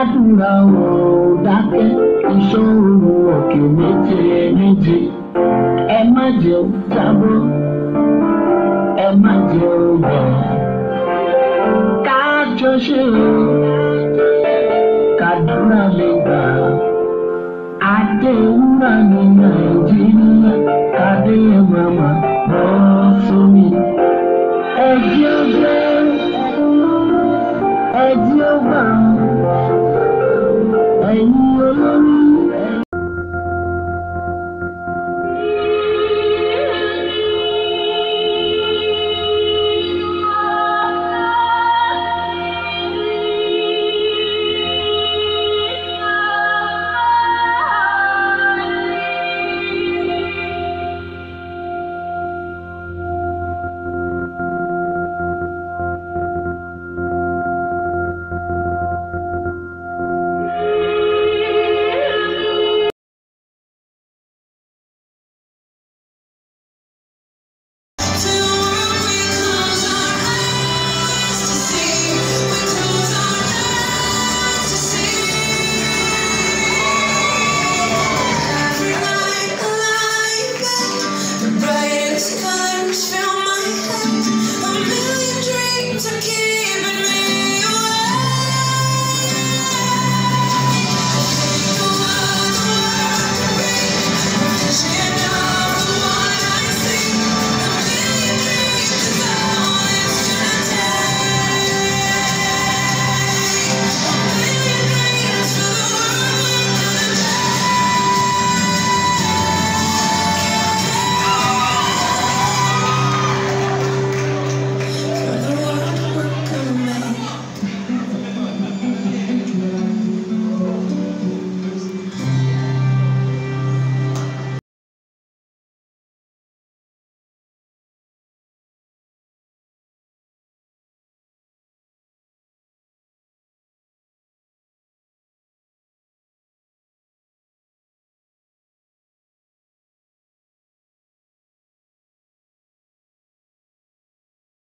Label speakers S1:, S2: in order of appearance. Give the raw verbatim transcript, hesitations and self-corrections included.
S1: kádùrà ò dákẹ́ ìṣòro òkè méje méje ẹ má jẹ́ ó jábọ́ ẹ má jẹ́ ó bẹ̀ kájọ ṣe o kádùrà lè gbà àdéhùrà ní Nàìjíríà kádé màmá bọ́ sómi ẹjẹ́ ọgbẹ́ ẹjẹ́ ọgbà ẹ̀yin olórí.